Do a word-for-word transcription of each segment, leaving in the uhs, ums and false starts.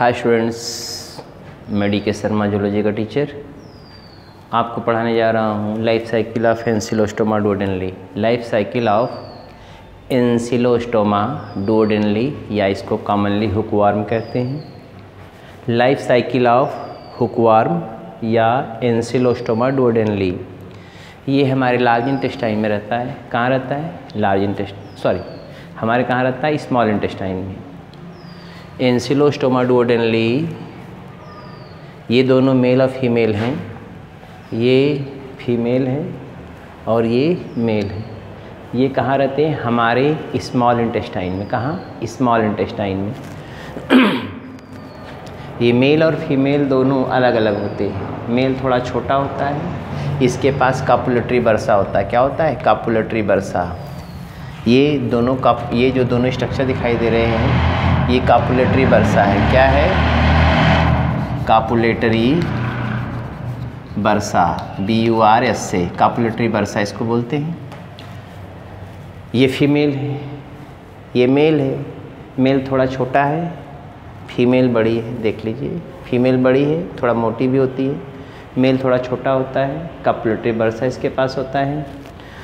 Hi students, मैं D के Sharma zoology का टीचर आपको पढ़ाने जा रहा हूँ life cycle of Ancylostoma duodenale. Life cycle of Ancylostoma duodenale या इसको कॉमनली हुकवार्म कहते हैं। लाइफ साइकिल ऑफ हुकवार्म या एंसिलोस्टोमा डुओडेनली ये हमारे लार्ज इंटेस्टाइन में रहता है। कहाँ रहता है? लार्ज इंटेस्ट सॉरी हमारे कहाँ रहता है? स्मॉल इंटेस्टाइन में। एंसिलोस्टोमा डुओडेनली ये दोनों मेल और फीमेल हैं, ये फीमेल है और ये मेल है। ये कहाँ रहते हैं? हमारे स्मॉल इंटेस्टाइन में। कहाँ? स्मॉल इंटेस्टाइन में। ये मेल और फीमेल दोनों अलग अलग होते हैं। मेल थोड़ा छोटा होता है, इसके पास कापुलेटरी बर्सा होता है। क्या होता है? Copulatory bursa. ये दोनों काप ये जो दोनों स्ट्रक्चर दिखाई दे रहे हैं ये कापुलेटरी बर्सा है। क्या है? Copulatory bursa, B U R S से कापुलेटरी बर्सा इसको बोलते हैं। ये फीमेल है, ये मेल है। मेल थोड़ा छोटा है, फीमेल बड़ी है। देख लीजिए, फीमेल बड़ी है, थोड़ा मोटी भी होती है। मेल थोड़ा छोटा होता है, कापुलेटरी बर्सा इसके पास होता है।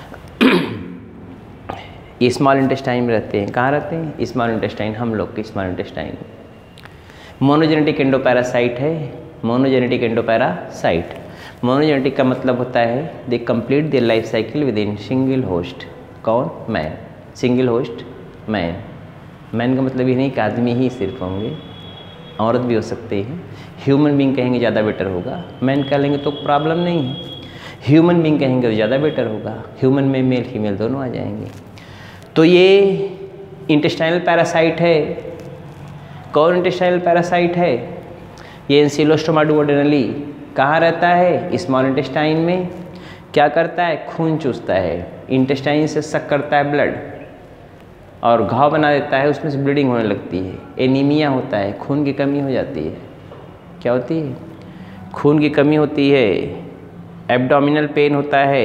ये स्मॉल इंटेस्टाइन में रहते हैं। कहाँ रहते हैं? स्मॉल इंटेस्टाइन, हम लोग के स्मॉल इंटेस्टाइन। मोनोजेनेटिक एंडोपैरासाइट है। मोनोजेनेटिक एंडोपैरासाइट, मोनोजेनेटिक का मतलब होता है they complete their life cycle within single host. कौन? Man. Single host man. Man का मतलब ये नहीं कि आदमी ही सिर्फ होंगे, औरत भी हो सकते हैं। ह्यूमन बीइंग कहेंगे ज़्यादा बेटर होगा। मैन कह लेंगे तो प्रॉब्लम नहीं है, ह्यूमन बीइंग कहेंगे तो ज़्यादा बेटर होगा। ह्यूमन में मेल फीमेल दोनों आ जाएंगे। तो ये इंटेस्टाइनल पैरासाइट है। कौन इंटेस्टाइनल पैरासाइट है? ये एंसिलोस्टोमा डुओडेनली कहाँ रहता है? स्मॉल इंटेस्टाइन में। क्या करता है? खून चूसता है, इंटेस्टाइन से सक करता है ब्लड और घाव बना देता है, उसमें से ब्लीडिंग होने लगती है। एनीमिया होता है, खून की कमी हो जाती है। क्या होती है? खून की कमी होती है। एब्डोमिनल पेन होता है,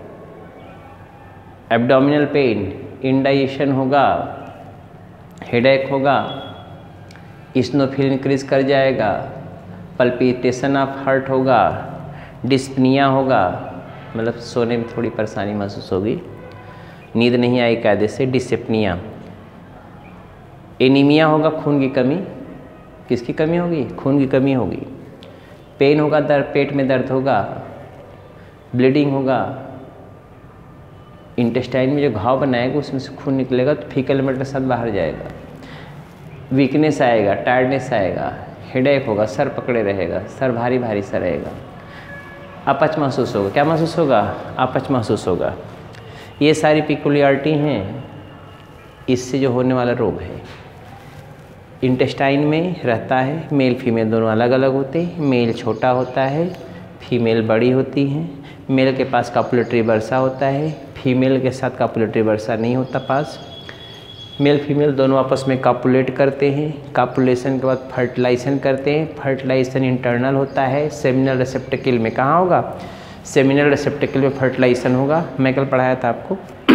एब्डोमिनल पेन, इंडाइजेशन होगा, हेडेक होगा, इस्नोफिल इंक्रीज कर जाएगा, पल्पिटेशन ऑफ हार्ट होगा, डिस्पनिया होगा, मतलब सोने में थोड़ी परेशानी महसूस होगी, नींद नहीं आई कायदे से, डिस्पेनिया। एनीमिया होगा, खून की कमी। किसकी कमी होगी? खून की कमी होगी। पेन होगा, दर्द, पेट में दर्द होगा, ब्लीडिंग होगा, इंटेस्टाइन में जो घाव बनाएगा उसमें से खून निकलेगा तो फीकल एलिमेंट के साथ बाहर जाएगा। वीकनेस आएगा, टायर्डनेस आएगा, हेडेक होगा, सर पकड़े रहेगा, सर भारी भारी सा रहेगा, अपच महसूस होगा। क्या महसूस होगा? अपच महसूस होगा। ये सारी पिकुलियरिटी हैं इससे जो होने वाला रोग है। इंटेस्टाइन में रहता है, मेल फीमेल दोनों अलग अलग होते हैं। मेल छोटा होता है, फीमेल बड़ी होती हैं। मेल के पास कापुलेटरी बर्सा होता है, फीमेल के साथ कापुलेटरी बर्सा नहीं होता पास। मेल फीमेल दोनों आपस में कापुलेट करते हैं। कापुलेशन के बाद फर्टिलाइजेशन करते हैं। फर्टिलाइजेशन इंटरनल होता है, सेमिनल रिसेप्टेकल में। कहाँ होगा? सेमिनल रिसेप्टेकल में फर्टिलाइजेशन होगा। मैं कल पढ़ाया था आपको।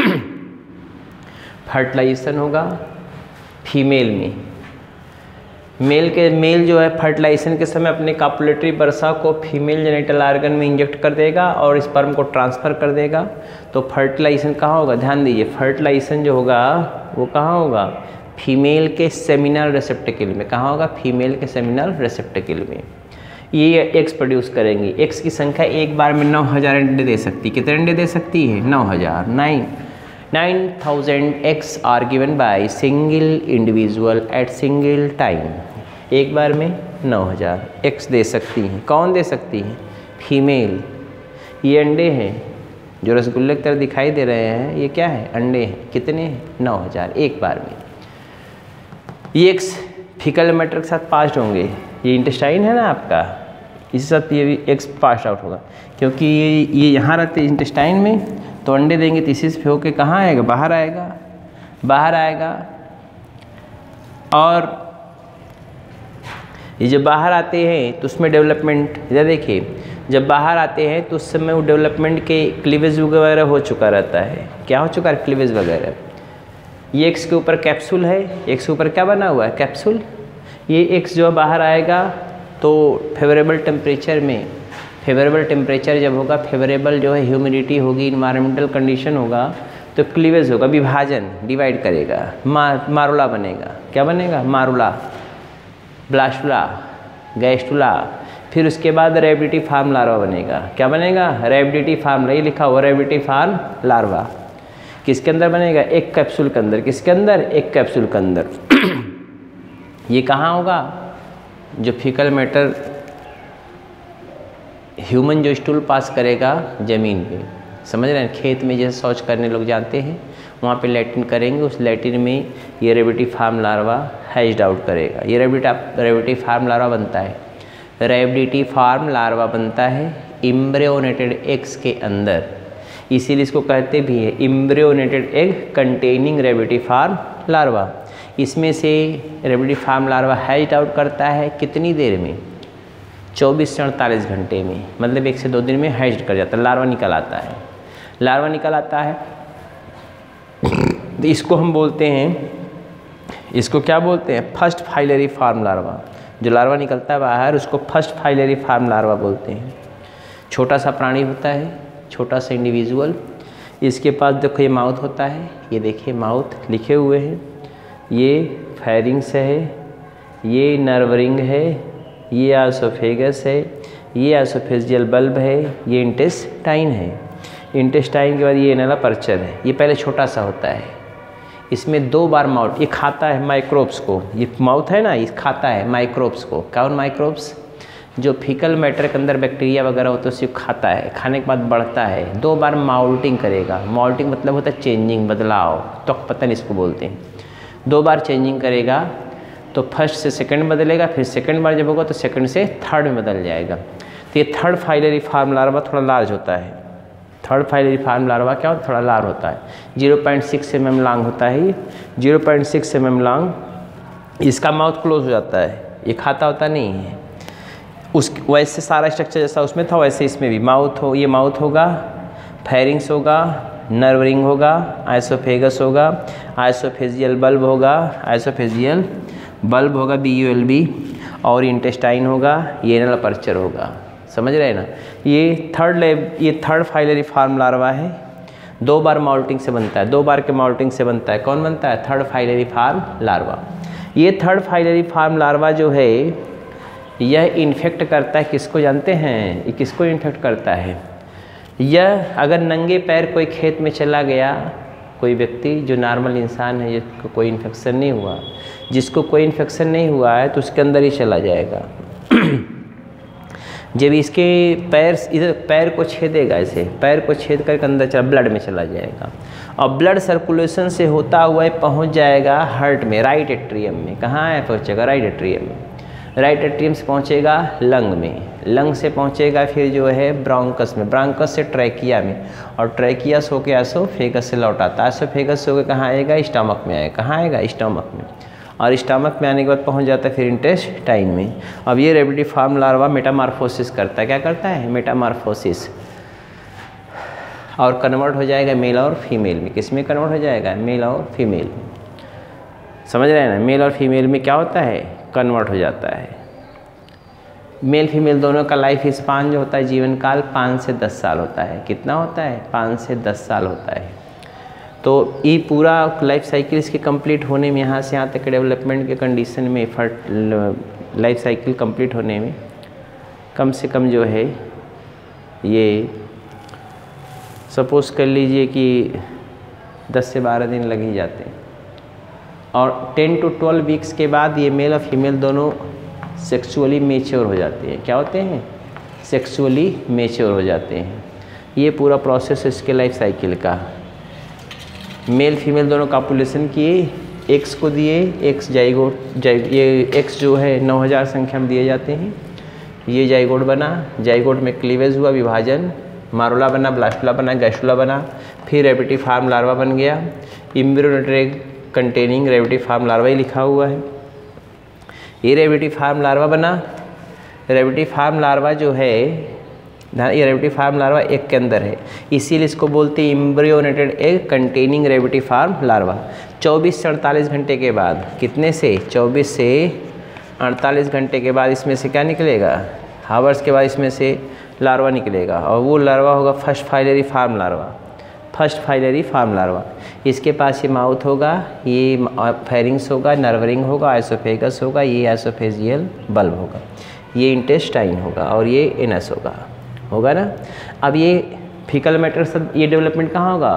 फर्टिलाइजेशन होगा फीमेल में। मेल के मेल जो है फर्टिलाइजेशन के समय अपने कापुलेटरी बर्सा को फीमेल जेनिटल ऑर्गन में इंजेक्ट कर देगा और स्पर्म को ट्रांसफ़र कर देगा। तो फर्टिलाइजेशन कहाँ होगा? ध्यान दीजिए, फर्टिलाइजेशन जो होगा वो कहाँ होगा? फीमेल के सेमिनल रिसेप्टेकल में। कहाँ होगा? फीमेल के सेमिनल रिसेप्टेकल में। ये एग्स प्रोड्यूस करेंगी। एग्स की संख्या एक बार में नौ हज़ार अंडे दे सकती है। कितने अंडे दे सकती है? नौ हज़ार। Nine nine thousand eggs are given by single individual at single time. एक बार में नौ हज़ार एग्स दे सकती हैं। कौन दे सकती हैं? फीमेल। ये अंडे हैं जो रसगुल्ले की तरह दिखाई दे रहे हैं, ये क्या है? अंडे हैं। कितने हैं? नौ हज़ार एक बार में। ये एग्स फीकल मैटर के साथ पास्ड होंगे। ये इंटेस्टाइन है ना आपका, इसी साथ ये भी एग्स पास आउट होगा क्योंकि ये ये यहाँ रहते हैं इंटेस्टाइन में। तो अंडे देंगे तो इसी से होकर कहाँ आएगा? बाहर आएगा। बाहर आएगा और ये जब बाहर आते हैं तो उसमें डेवलपमेंट, इधर देखिए, जब बाहर आते हैं तो उस समय वो डेवलपमेंट के क्लीवेज वगैरह हो चुका रहता है। क्या हो चुका है? क्लीवेज वगैरह। ये एक्स के ऊपर कैप्सूल है, एक्स के ऊपर क्या बना हुआ है? कैप्सूल। ये एक्स जो बाहर आएगा तो फेवरेबल टेम्परेचर में, फेवरेबल टेम्परेचर जब होगा, फेवरेबल जो है ह्यूमिडिटी होगी, इन्वायरमेंटल कंडीशन होगा, तो क्लीवेज होगा, विभाजन, डिवाइड करेगा, मा, मारुला बनेगा। क्या बनेगा? Morula, blastula, gastrula. फिर उसके बाद रेबिडिटी फार्म लार्वा बनेगा। क्या बनेगा? रेबिडिटी फार्म, ये लिखा हुआ रेबिडिटी फार्म लार्वा। किसके अंदर बनेगा? एक कैप्सूल के अंदर। किसके अंदर? एक कैप्सूल के अंदर। ये कहाँ होगा? जो फीकल मैटर ह्यूमन जो स्टूल पास करेगा ज़मीन पे, समझ रहे हैं? खेत में जैसे शौच करने लोग जाते हैं, वहाँ पे लैट्रिन करेंगे, उस लैट्रिन में ये rhabditiform larva hatched out करेगा। ये रेबिडिटी रेबिडिटी फार्म लार्वा बनता है, रेबिडिटी फार्म लार्वा बनता है इम्ब्रियोनेटेड एग्स के अंदर, इसीलिए इसको कहते भी है embryonated egg containing rhabditiform larva. इसमें से rhabditiform larva hatched out करता है कितनी देर में? चौबीस से अड़तालीस घंटे में, मतलब एक से दो दिन में हैच्ड कर जाता है, लार्वा निकल आता है। लार्वा निकल आता है तो इसको हम बोलते हैं, इसको क्या बोलते हैं? First filariform larva. जो लार्वा निकलता है बाहर उसको फर्स्ट फाइलरी फार्म लार्वा बोलते हैं। छोटा सा प्राणी होता है, छोटा सा इंडिविजुअल। इसके पास देखो ये माउथ होता है, ये देखिए माउथ लिखे हुए हैं, ये फेरिंग्स है, ये नर्व रिंग है, ये एसोफेगस है, ये एसोफेजियल बल्ब है, ये इंटेस्टाइन है। इंटेस्टाइन के बाद ये एनल अपर्चर है। ये पहले छोटा सा होता है, इसमें दो बार माउथ, ये खाता है माइक्रोब्स को। ये माउथ है ना, ये खाता है माइक्रोब्स को। कौन माइक्रोब्स? जो फीकल मैटर के अंदर बैक्टीरिया वगैरह होता है उसे खाता है, खाने के बाद बढ़ता है, दो बार माउल्टिंग करेगा। माउल्टिंग मतलब होता है चेंजिंग, बदलाव, त्वक पतन इसको बोलते हैं। दो बार चेंजिंग करेगा तो फर्स्ट से सेकंड बदलेगा, फिर सेकंड बार जब होगा तो सेकंड से थर्ड में बदल जाएगा। तो ये थर्ड फाइलरी फार्म लार्वा थोड़ा लार्ज होता है। थर्ड फाइलरी फार्म लार्वा क्या होता है? थोड़ा लार्ज होता है। Zero point six M M long होता है, ये zero point six M M long. इसका माउथ क्लोज हो जाता है, ये खाता होता नहीं है। उस वैसे सारा स्ट्रक्चर जैसा उसमें था वैसे इसमें भी माउथ हो, ये माउथ होगा, फेरिंग्स होगा, नर्व रिंग होगा, आइसोफेगस होगा, आइसोफेजियल बल्ब होगा, आइसोफेजियल बल्ब होगा, बी यू एल बी, और इंटेस्टाइन होगा, ये एनल अपर्चर होगा। समझ रहे हैं ना? ये थर्ड लेब ये थर्ड फाइलरी फार्म लार्वा है। दो बार माउल्टिंग से बनता है, दो बार के माउल्टिंग से बनता है। कौन बनता है? Third filariform larva. ये थर्ड फाइलरी फार्म लार्वा जो है यह इन्फेक्ट करता है, किसको जानते हैं? ये किसको इन्फेक्ट करता है? यह अगर नंगे पैर कोई खेत में चला गया, कोई व्यक्ति जो नॉर्मल इंसान है जिसको कोई इन्फेक्शन नहीं हुआ, जिसको कोई इन्फेक्शन नहीं हुआ है तो उसके अंदर ही चला जाएगा। जब इसके पैर इधर पैर को छेदेगा, ऐसे पैर को छेद करके अंदर चला ब्लड में चला जाएगा, और ब्लड सर्कुलेशन से होता हुआ पहुंच जाएगा हार्ट में, राइट एट्रियम में। कहाँ है? पहुंचेगा राइट एट्रियम में। राइट एट्रियम से पहुंचेगा लंग में, लंग से पहुंचेगा फिर जो है ब्रोंकस में, ब्रोंकस से ट्रैकिया में, और ट्रैकिया से होकर एसोफेगस से लौट आता है। एसोफेगस से होकर कहाँ आएगा? स्टमक में आएगा। कहाँ आएगा? स्टमक में। और स्टमक में आने के बाद पहुंच जाता है फिर इंटेस्टाइन में। अब ये रेबिडिटी फार्म लार्वा मेटामॉर्फोसिस करता है। क्या करता है? मेटामॉर्फोसिस, और कन्वर्ट हो जाएगा मेल और फीमेल में। किस में कन्वर्ट हो जाएगा? मेल और फीमेल। समझ रहे हैं ना? मेल और फीमेल में क्या होता है? कन्वर्ट हो जाता है। मेल फीमेल दोनों का लाइफ स्पान जो होता है, जीवन काल पाँच से दस साल होता है। कितना होता है? पाँच से दस साल होता है। तो ये पूरा लाइफ साइकिल इसके कंप्लीट होने में, यहाँ से यहाँ तक डेवलपमेंट के कंडीशन में, फर्ट लाइफ साइकिल कंप्लीट होने में कम से कम जो है ये सपोज़ कर लीजिए कि दस से बारह दिन लग ही जाते हैं। और टेन टू ट्वेल्व वीक्स के बाद ये मेल और फीमेल दोनों सेक्सुअली मेच्योर हो जाते हैं। क्या होते हैं? सेक्सुअली मेच्योर हो जाते हैं। ये पूरा प्रोसेस इसके लाइफ साइकिल का। मेल फीमेल दोनों कॉपुलेशन किए, एक्स को दिए, एक्स जाइगोट, ये एक्स जो है नौ हज़ार संख्या में दिए जाते हैं। ये जाइगोट बना, जाइगोट में क्लीवेज हुआ, विभाजन, मारुला बना, ब्लास्टुला बना, गैस्टुला बना, फिर रेबिडिटी फार्म लार्वा बन गया। Embryonated egg containing rhabditiform larva ही लिखा हुआ है। ये रेबिडिटी फार्म लार्वा बना। रेबिडिटी फार्म लार्वा जो है, ये रेबिडिटी फार्म लार्वा एग के अंदर है, इसीलिए इसको बोलते हैं embryonated egg containing rhabditiform larva. चौबीस से अड़तालीस घंटे के बाद, कितने से? चौबीस से अड़तालीस घंटे के बाद इसमें से क्या निकलेगा, हावर्स के बाद इसमें से लार्वा निकलेगा, और वो लार्वा होगा first filariform larva, first filariform larva. इसके पास ये माउथ होगा, ये फेरिंग्स होगा, नर्वरिंग होगा, आइसोफेगस होगा, ये आइसोफेजियल बल्ब होगा, ये इंटेस्टाइन होगा और ये एनस होगा, होगा ना। अब ये फीकल मैटर सब, ये डेवलपमेंट कहाँ होगा,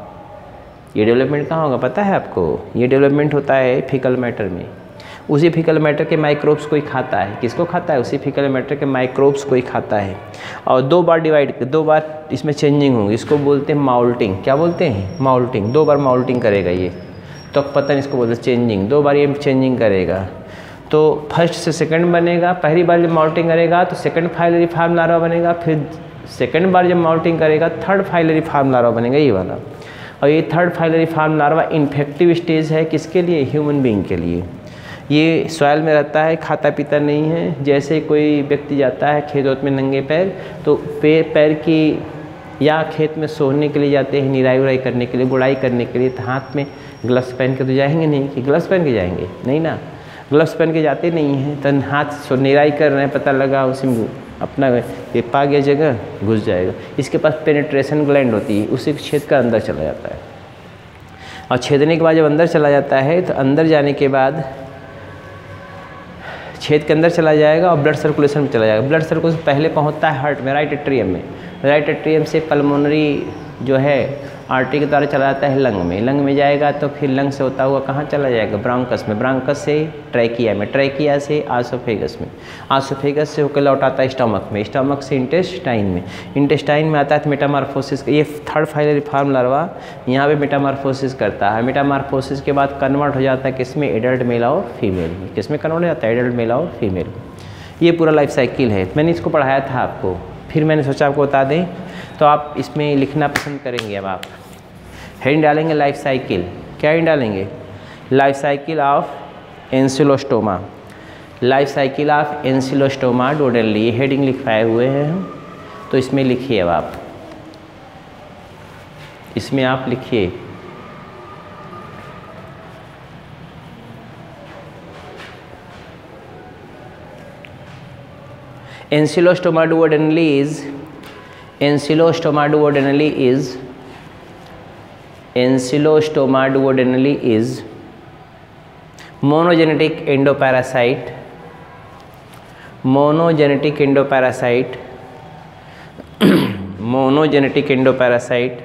ये डेवलपमेंट कहाँ होगा पता है आपको, ये डेवलपमेंट होता है फीकल मैटर में। उसी फीकल मैटर के माइक्रोब्स को ही खाता है, किसको खाता है, उसी फीकल मैटर के माइक्रोब्स को ही खाता है। और दो बार डिवाइड, दो बार इसमें चेंजिंग होगी, इसको बोलते हैं माउल्टिंग। क्या बोलते हैं, माउल्टिंग। दो बार माउल्टिंग करेगा ये, तो पता नहीं इसको बोलते चेंजिंग, दो बार ये चेंजिंग करेगा। तो फर्स्ट से सेकंड बनेगा, पहली बार जब माउल्टिंग करेगा तो सेकंड फाइलरी फार्म लार्वा बनेगा, फिर सेकंड बार जब माउल्टिंग करेगा थर्ड फाइलरी फार्म लार्वा बनेगा, ये वाला। और ये third filariform larva infective stage है, किसके लिए, ह्यूमन बीइंग के लिए। ये सॉइल में रहता है, खाता पीता नहीं है। जैसे कोई व्यक्ति जाता है खेत वोत में नंगे पैर, तो पैर पैर की, या खेत में सोने के लिए जाते हैं, निराई उराई करने के लिए, गुड़ाई करने के लिए, तो हाथ में ग्लव्स पहन के तो जाएंगे नहीं, कि ग्लव्स पहन के जाएंगे नहीं ना, ग्लव्स पहन के जाते नहीं हैं। तो हाथ सो निराई कर रहे हैं, पता लगा उसमें अपना ये पा गया जगह, घुस जाएगा। इसके पास पेनिट्रेशन ग्लैंड होती है, उसी छेद का अंदर चला जाता है, और छेदने के बाद जब अंदर चला जाता है तो अंदर जाने के बाद छेद के अंदर चला जाएगा और ब्लड सर्कुलेशन में चला जाएगा। ब्लड सर्कुलेशन पहले पहुंचता है हार्ट में, राइट एट्रियम में, राइट एट्रियम से पल्मोनरी जो है आर्टरी के द्वारा चला जाता है लंग में, लंग में जाएगा तो फिर लंग से होता हुआ कहाँ चला जाएगा, ब्रांकस में, ब्रांकस से ट्रैकिया में, ट्रैकिया से आसोफेगस में, आसोफेगस से होकर लौट आता है स्टमक में, स्टमक से इंटेस्टाइन में, इंटेस्टाइन में आता है मेटामार्फोसिस। ये थर्ड फाइलरी फार्म लार्वा यहाँ पे मेटामार्फोसिस करता है। मेटामार्फोसिस के बाद कन्वर्ट हो जाता है किसमें, एडल्ट मेल और फीमेल में। किसमें कन्वर्ट हो जाता है, एडल्ट मेल और फीमेल। ये पूरा लाइफ साइकिल है, मैंने इसको पढ़ाया था आपको, फिर मैंने सोचा आपको बता दें, तो आप इसमें लिखना पसंद करेंगे। अब आप हेडिंग डालेंगे लाइफ साइकिल, क्या हेडिंग डालेंगे, life cycle of Ancylostoma, life cycle of Ancylostoma duodenale, ये हेडिंग लिखवाए हुए हैं हम, तो इसमें लिखिए। अब आप इसमें आप लिखिए Ancylostoma duodenale is Ancylostoma duodenale is Ancylostoma duodenale is monogenetic endoparasite, monogenetic endoparasite, monogenetic endoparasite.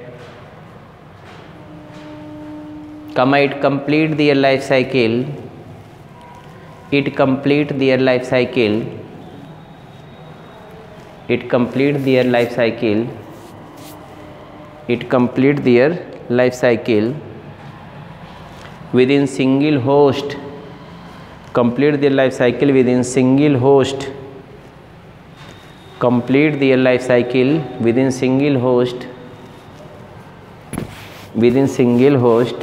Comma, it complete their life cycle. It complete their life cycle. It complete their life cycle. It complete their life cycle within single host. Complete their life cycle within single host. Complete their life cycle within single host. Within single host.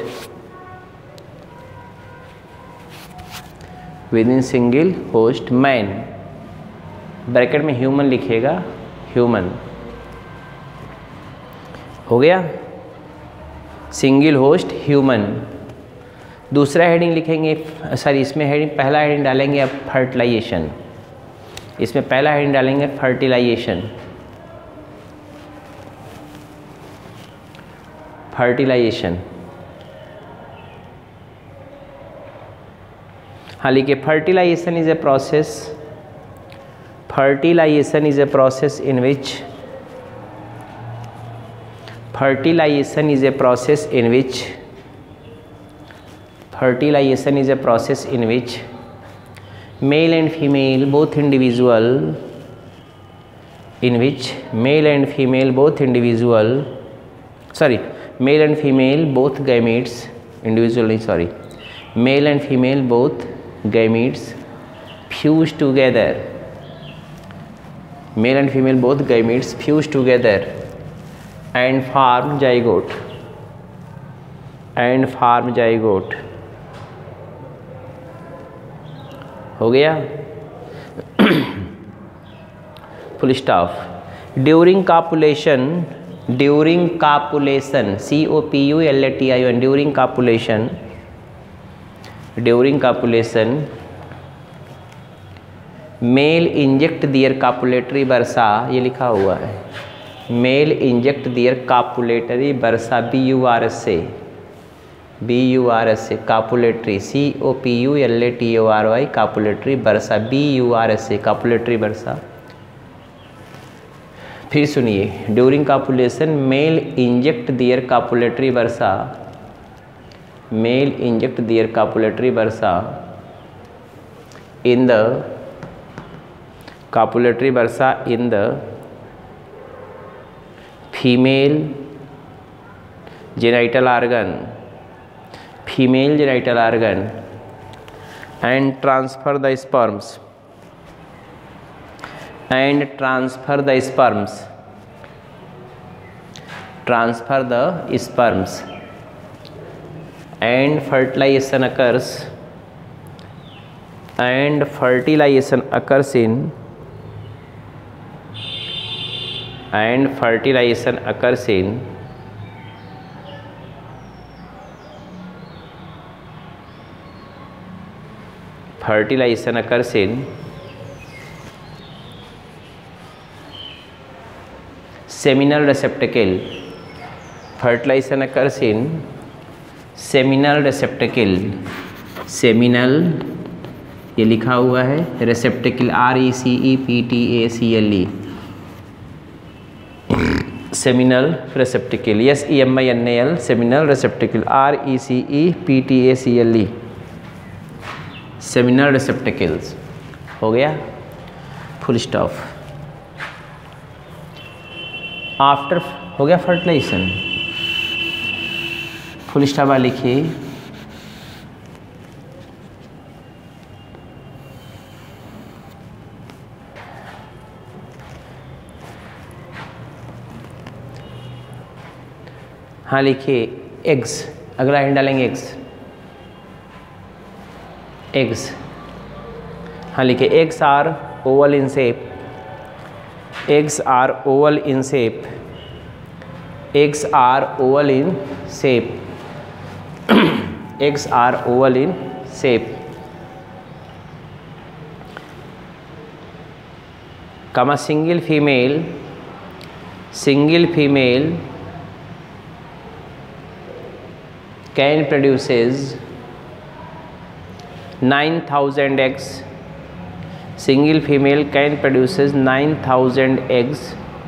Within single host man. Bracket में human लिखिएगा, human हो गया, single host human. दूसरा heading लिखेंगे, sorry इसमें heading, पहला heading डालेंगे अब फर्टिलाइजेशन, इसमें पहला हेडिंग डालेंगे फर्टिलाइजेशन, फर्टिलाइजेशन। हाँ लिखिए, fertilization is a process, fertilization is a process in which fertilization is a process in which fertilization is a process in which male and female both individual in which male and female both individual sorry male and female both gametes individually sorry male and female both gametes fuse together, male and female both gametes fuse together and form zygote and form zygote। हो गया, full stop. During copulation, during copulation, C O P U L A T I N, during copulation, during copulation male inject their copulatory bursa, ये लिखा हुआ है, male inject their copulatory bursa, B U R S से, B U R S से copulatory, C O P U L A T O R Y copulatory bursa, B U R S से copulatory bursa. फिर सुनिए, during कापुलेशन male inject their copulatory bursa, male inject their copulatory bursa in the copulatory bursa in the female genital organ, female genital organ and transfer the sperms and transfer the sperms transfer the sperms and fertilization occurs and fertilization occurs in and fertilization occurs in fertilization occurs in seminal receptacle, fertilization occurs in seminal receptacle, seminal ये लिखा हुआ है, receptacle R E C E P T A C L E, seminal receptacle, S E M I N A L, seminal receptacle, R E C E P T A C L E, seminal receptacles. हो गया, full stop. After हो गया fertilisation, full stop लिखिए। हाँ लिखिए eggs, अगला line डालेंगे eggs, eggs. हाँ लिखिए eggs are oval in shape, eggs are oval in shape, eggs are oval in shape, eggs are oval in shape, comma single female, single female can produces nine thousand eggs, single female can produces nine thousand eggs,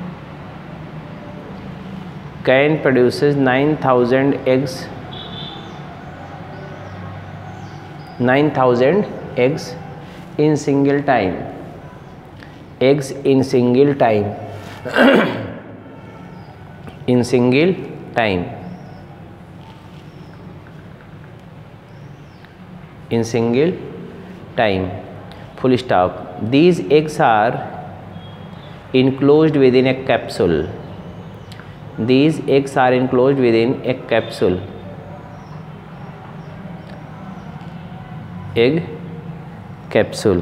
can produces nine thousand eggs, nine thousand eggs in single time, eggs in single time, in single time, in single time, full stop. These eggs are enclosed within a capsule, these eggs are enclosed within a capsule, egg capsule,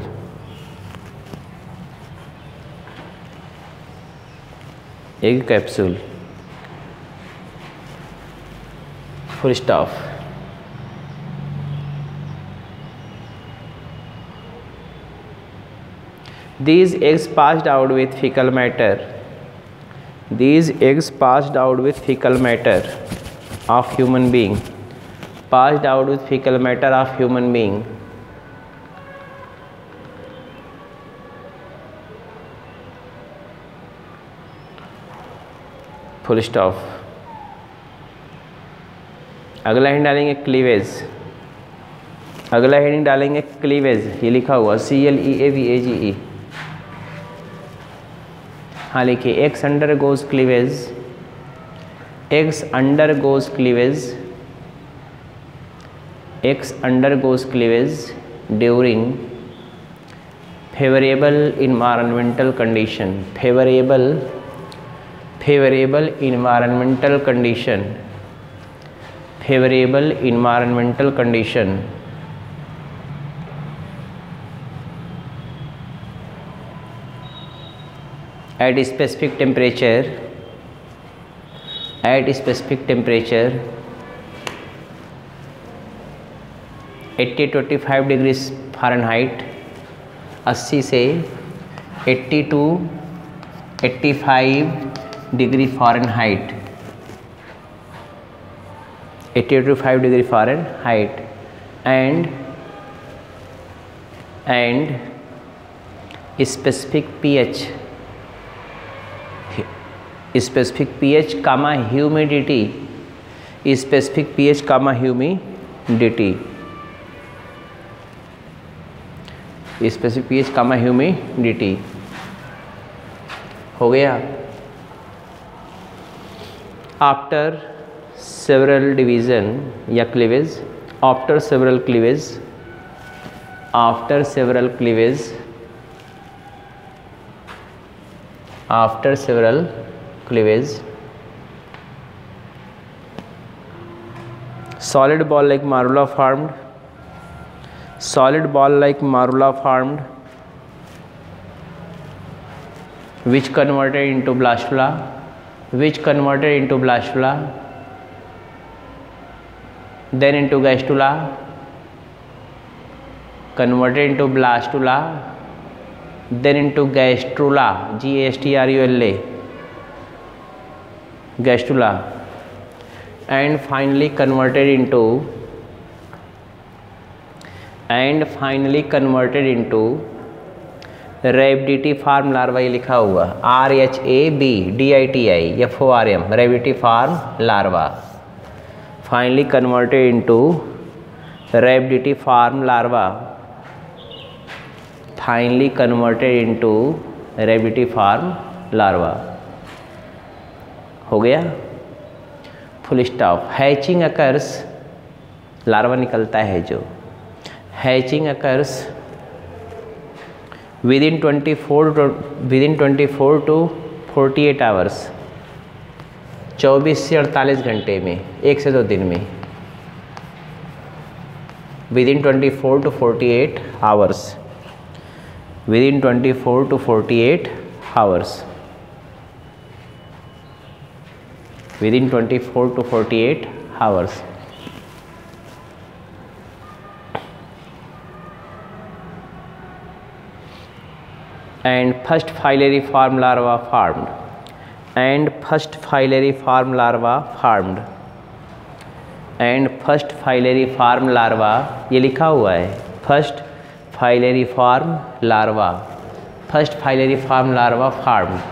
egg capsule, full stop. These eggs passed out with fecal matter, these eggs passed out with fecal matter of human being, passed out with fecal matter of human being, full stop. अगला heading डालेंगे cleavage, अगला heading डालेंगे cleavage, ये लिखा हुआ सी L E A V A ji E. हाँ लिखिए eggs undergoes cleavage, eggs undergoes cleavage, eggs undergoes cleavage during favourable environmental condition, favourable favourable environmental condition, favourable environmental condition, at specific temperature, at specific temperature eighty to twenty-five degrees Fahrenheit अस्सी से eighty to eighty five degree Fahrenheit, eighty to five degree Fahrenheit and and specific pH, specific pH comma humidity, specific pH comma humidity, specific pH comma humidity. हो गया। After several division या cleavage, after several cleavage, after several cleavage, after several cleavage, solid ball like marula formed, solid ball like marula formed, which converted into blastula, which converted into blastula, then into gastrula, converted into blastula, then into gastrula, G A S T R U L A, gastrula, and finally converted into and finally converted into rhabditiform larva. ये लिखा हुआ R H A B D I T I F O R M, rhabditiform larva. Finally converted into rhabditiform larva, finally converted into rhabditiform larva. हो गया, full stop. Hatching occurs, larva निकलता है जो, hatching occurs within twenty four within twenty four to forty eight hours, चौबीस से अड़तालीस घंटे में, एक से दो दिन में, within twenty four to forty eight hours, within twenty four to forty eight hours, within twenty-four to forty-eight hours. And first filariform larva formed, and first filariform larva formed, and first filariform larva, ये लिखा हुआ है first filariform larva, first filariform larva formed।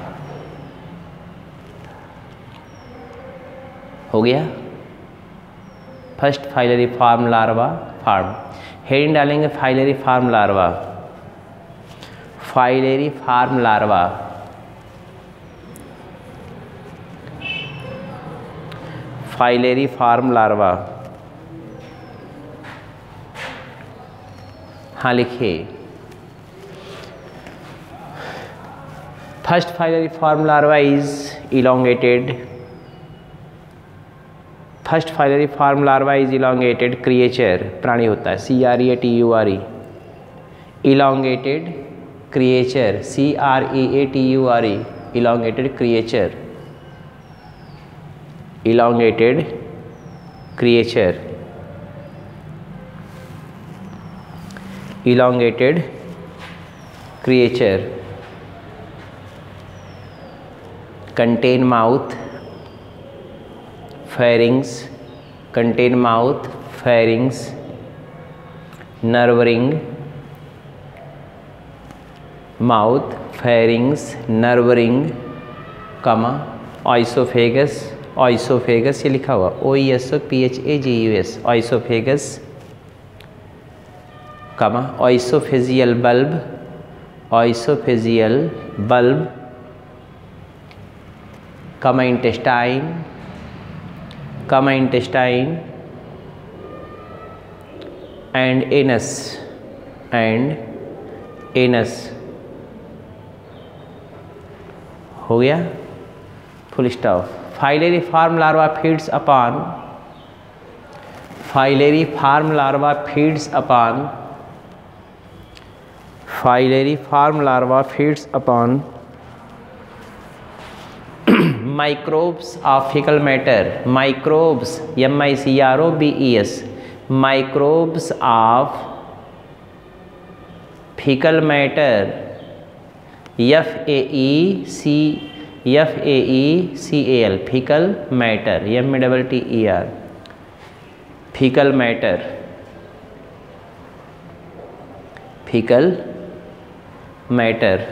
हो गया, first filariform larva form. Heading डालेंगे filariform larva, filariform larva, filariform larva. हाँ लिखिए, first filariform larva is elongated, first filariform larva is elongated creature, प्राणी होता है, C R E A T U R E, elongated creature, C R E A T U R E, elongated creature, elongated creature, elongated creature, contain mouth, pharynx, contain mouth, pharynx, nerve ring, mouth, pharynx, nerve ring, comma, oesophagus, oesophagus ये लिखा हुआ O E S O P H A G U S, oesophagus, comma, oesophageal bulb, oesophageal bulb, comma, intestine, comma, intestine, and anus, and anus। हो गया, full stop. Filariform larva feeds upon, filariform larva feeds upon, filariform larva feeds upon microbes of fecal matter, microbes, M I C R O B E S, microbes of fecal matter, F A E C F A E C A L, fecal matter, M A double T E R, fecal matter, fecal matter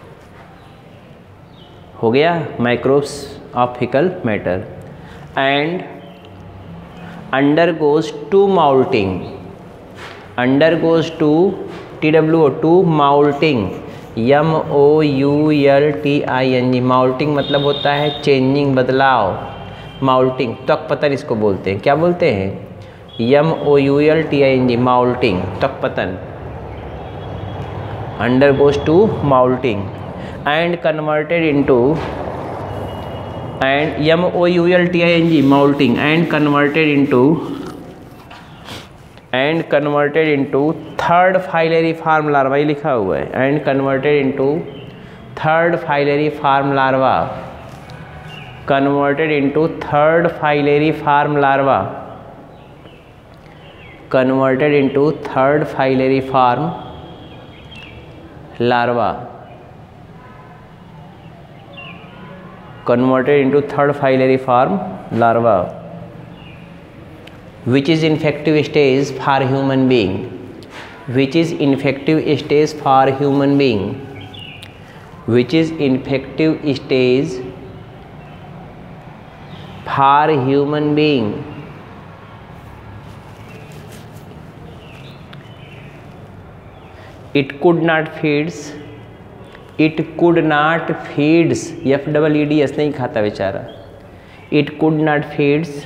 हो गया, microbes of fecal matter, and undergoes to moulting, undergoes to T W O to moulting, M O U L T I N G, moulting मतलब होता है changing, बदलाव, माउल्टिंग, त्वक पतन इसको बोलते हैं, क्या बोलते हैं, M O U L T I N G, moulting, त्वक पतन, undergoes to moulting and converted into, and M O U L T I N G, moulting and converted into, and converted into third filariform larva, ये लिखा हुआ है, and converted into third filariform larva, converted into third filariform larva, converted into third filariform larva, converted into third filary form larva, which is infective stage for human being, which is infective stage for human being, which is infective stage for human being, it could not feeds, it could not feeds, F double E D S नहीं खाता बेचारा, it could not feeds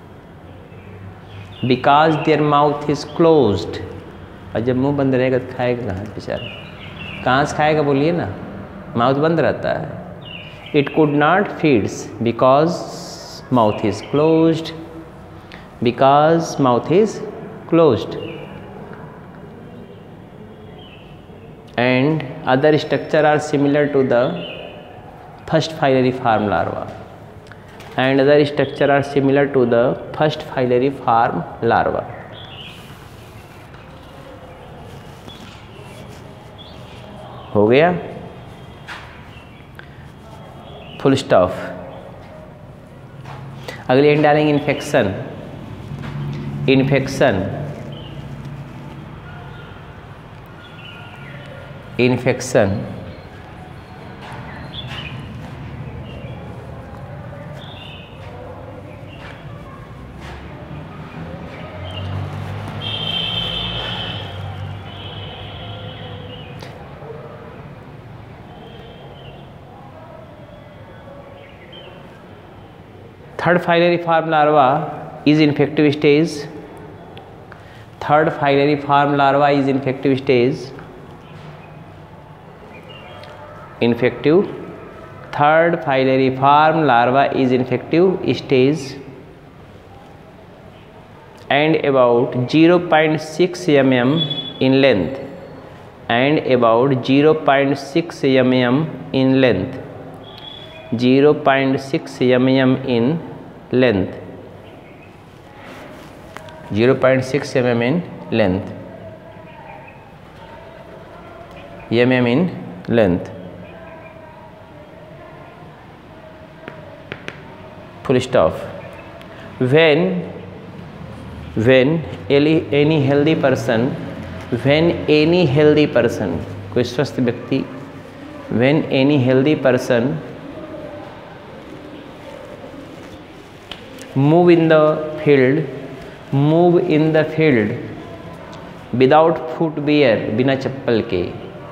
because their mouth is closed, और जब मुंह बंद रहेगा तो खाएगा कहाँ बेचारा, कहाँ से खाएगा बोलिए ना, माउथ बंद रहता है, it could not feeds because mouth is closed, because mouth is closed, and other structure are similar to the first filary form larva, and other structure are similar to the first filary form larva. हो गया, full stop. अगली एंड डालेंगे infection, infection, infection, third filariform larva is infective stage, third filariform larva is infective stage, infective, third filary form larva is infective stage and about zero point six millimeters in length, and about zero point six millimeters in length, zero point six millimeters in length, zero point six millimeters in length, mm in length, full stop. When when any any healthy person, when any healthy person, कोई स्वस्थ व्यक्ति, when any healthy person move in the field, move in the field without footwear, बिना चप्पल के,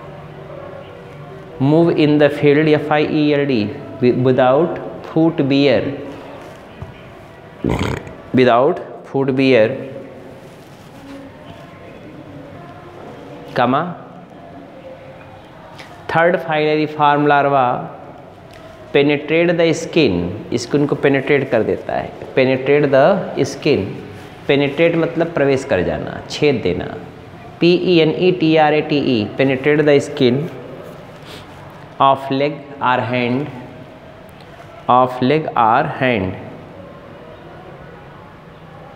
move in the field, F I E L D, without footwear, without footwear, comma, third filary form larva penetrate the skin, skin को penetrate कर देता है, penetrate the skin, penetrate मतलब प्रवेश कर जाना, छेद देना, P E N E T R A T E, penetrate the skin of leg or hand, of leg or hand,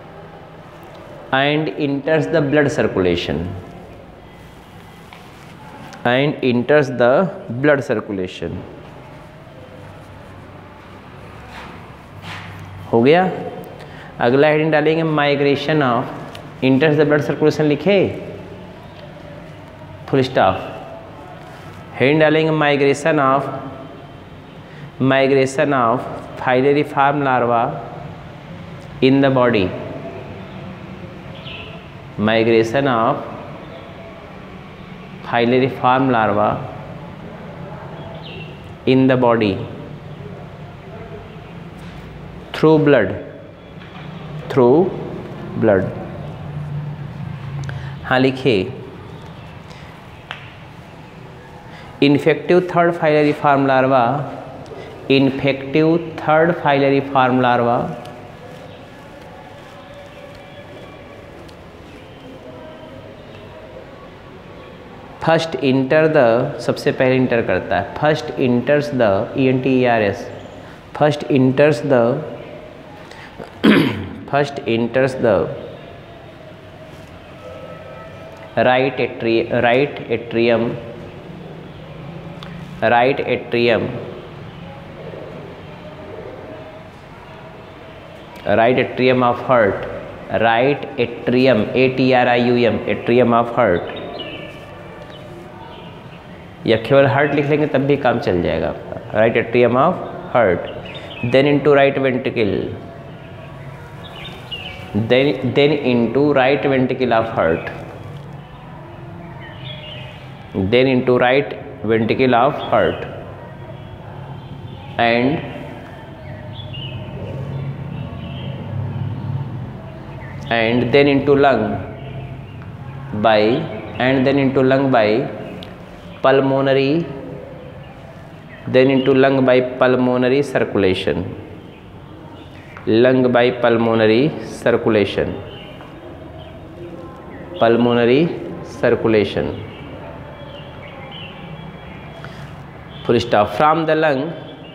and enters the blood circulation, and enters the blood circulation. हो गया। अगला heading डालेंगे migration of, enters the blood circulation लिखे, full stop. Heading डालेंगे migration of, migration of filariform larva in the body, migration of filariform larva in the body through blood, through blood. हाँ लिखिए, infective third filariform larva, infective third filariform larva first enter the, सबसे पहले enter करता है, first enters the, E N T E are S, first enters the, first enters the right atria right atrium, right atrium, right atrium of heart, right atrium, A T R I U M, atrium of heart, या केवल heart लिख लेंगे तब भी काम चल जाएगा आपका, right atrium of heart. Then into right ventricle, then then into right ventricle of heart, then into right ventricle of heart and and then into lung by, and then into lung by pulmonary, then into lung by pulmonary circulation, lung by pulmonary circulation, pulmonary circulation, full stop। from the lung,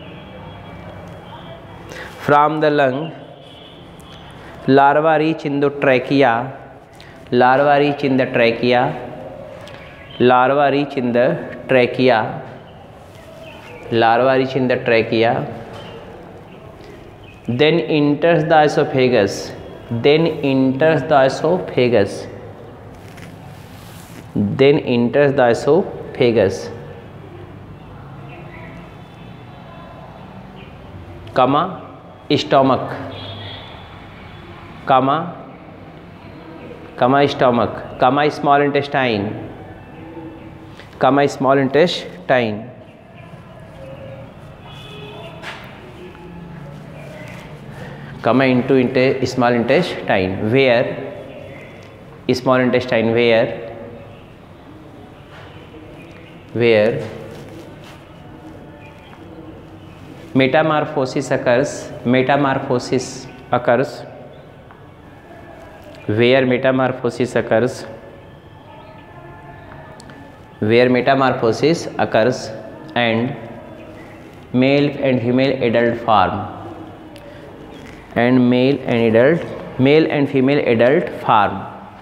from the lung larva reach in the trachea, larva reach in the trachea, larva reach in the trachea, larva reach in the trachea, then enters the esophagus, then enters the esophagus, then enters the esophagus, comma stomach, comma comma stomach, comma small intestine, comma small intestine, comma into inte small intestine, where small intestine, where where metamorphosis occurs, metamorphosis occurs, where metamorphosis occurs, where metamorphosis occurs and male and female adult form, and male and adult, male and female adult form,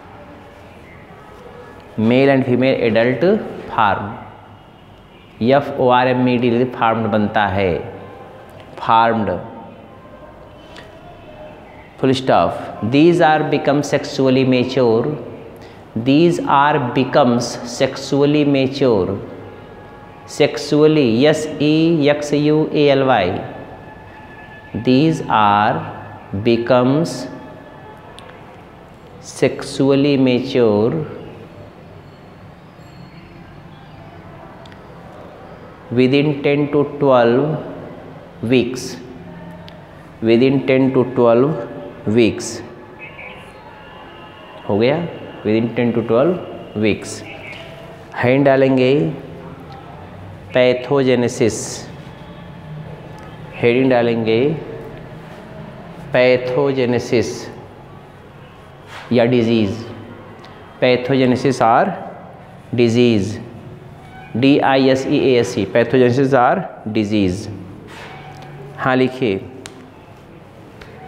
male and female adult form, F O R M E D formed बनता है, formed, full stop। these are become sexually mature, these are becomes sexually mature, sexually, S E X U A L Y, these are becomes sexually mature within ten to twelve weeks, within ten to twelve weeks। हो गया, within ten to twelve weeks. Head डालेंगे pathogenesis, heading डालेंगे pathogenesis या disease, pathogenesis or disease, D I S E A S C, pathogenesis or disease. हाँ लिखिए,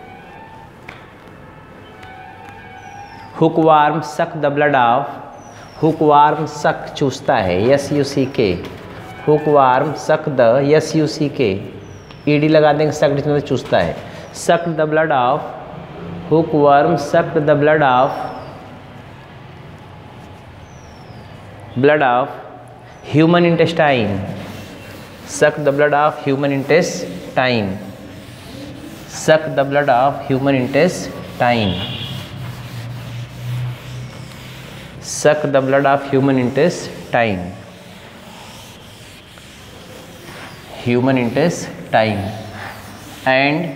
hookworm suck the blood of, हुकवार्म सक चूसता है, यस यू सी के, हुकवार्म suck the, yes you see के, ईडी लगा देंगे, सक मतलब चूसता है, सक the blood of, hookworm suck the blood of, blood of human intestine, suck the blood of human intestine, suck the blood of human intestine, suck the blood of human intestine, human intestine, and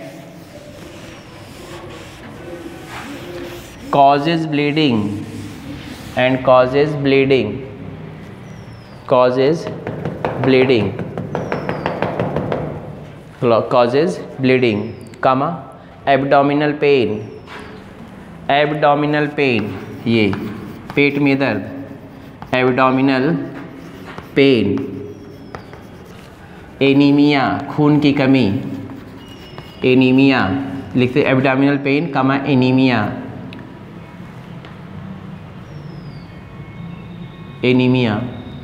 causes bleeding, and causes bleeding, causes bleeding, causes bleeding, comma abdominal pain, abdominal pain, ये पेट में दर्द, abdominal pain, anaemia खून की कमी, anaemia लिखते abdominal pain comma anaemia, anaemia,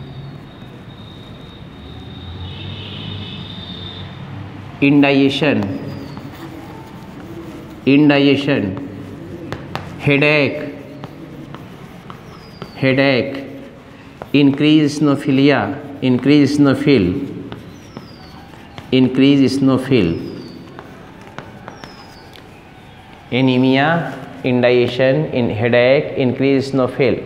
indigestion, indigestion, headache, headache, increase eosinophilia, increase eosinophil, increase eosinophil, anemia, indigestion, in headache, increase eosinophil,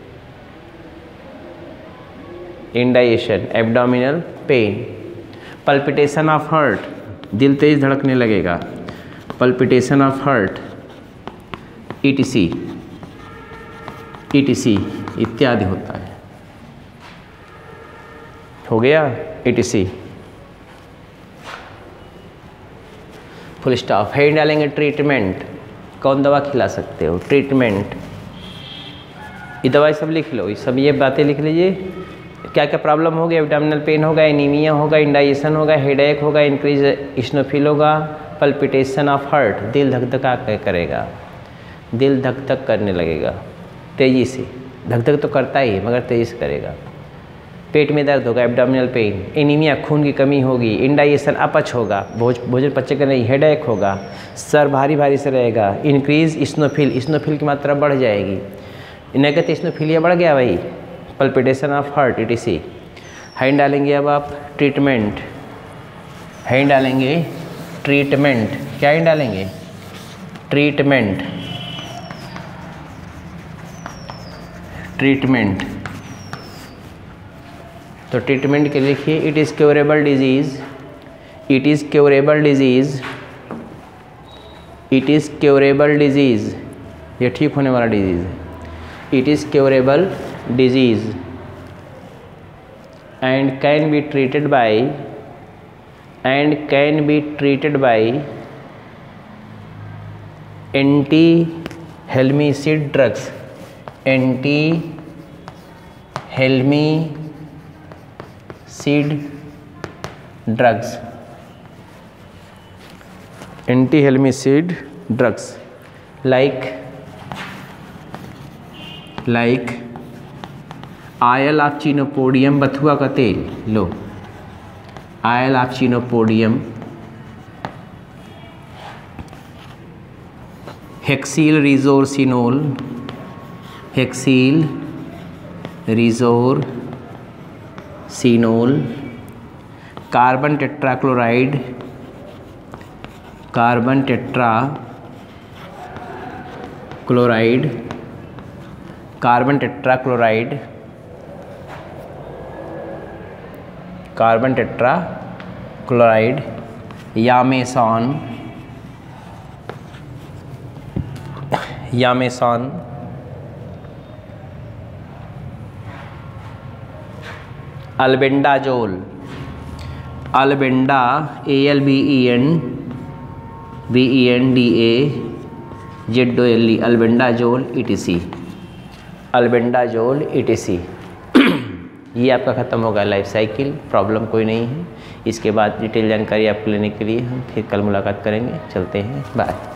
indigestion, abdominal pain, palpitation of heart, दिल तेज धड़कने लगेगा, palpitation of heart, etc, etc इत्यादि होता है। हो गया etc, full stop. है डालेंगे ट्रीटमेंट, कौन दवा खिला सकते हो, ट्रीटमेंट, ये दवाई सब लिख लो, ये सब ये बातें लिख लीजिए, क्या क्या प्रॉब्लम होगी, एब्डोमिनल पेन होगा, एनीमिया होगा, इंडाइजेशन होगा, हेडेक होगा, इंक्रीज इस्नोफिल होगा, पल्पिटेशन ऑफ हार्ट, दिल धक धका करेगा, दिल धक धक करने लगेगा तेज़ी से, धक धक तो करता ही मगर तेज़ी से करेगा, पेट में दर्द होगा, एब्डोमिनल पेन, एनीमिया खून की कमी होगी, इंडाइजेशन अपच होगा, भोज भोजन पचेगा नहीं, हेडेक होगा, सर भारी भारी से रहेगा, इंक्रीज इस्नोफिल, इस्नोफिल की मात्रा बढ़ जाएगी, नेगेटिव इस्नोफिलिया बढ़ गया भाई, palpitation of heart etc. Head डालेंगे अब आप ट्रीटमेंट, हैंड डालेंगे ट्रीटमेंट, क्या हैंड डालेंगे ट्रीटमेंट, ट्रीटमेंट, तो ट्रीटमेंट के लिखिए it is curable disease, it is curable disease, it is curable disease, ये ठीक होने वाला डिजीज़ है, it is curable disease and can be treated by, and can be treated by anti helmicide drugs, anti helmicide drugs, anti helmicide drugs like like oil of chenopodium, बथुआ का तेल लो, oil of chenopodium, hexylresorcinol, hexylresorcinol, carbon tetrachloride, carbon tetra chloride, carbon tetrachloride, carbon tetra chloride, Yomesan, Yomesan, albendazole, albenda A L B E N B E N D A Z O L E, albendazole E T C, albendazole E T C. ये आपका ख़त्म होगा life cycle, problem कोई नहीं है। इसके बाद detail जानकारी आपको लेने के लिए हम फिर कल मुलाकात करेंगे। चलते हैं, बाय।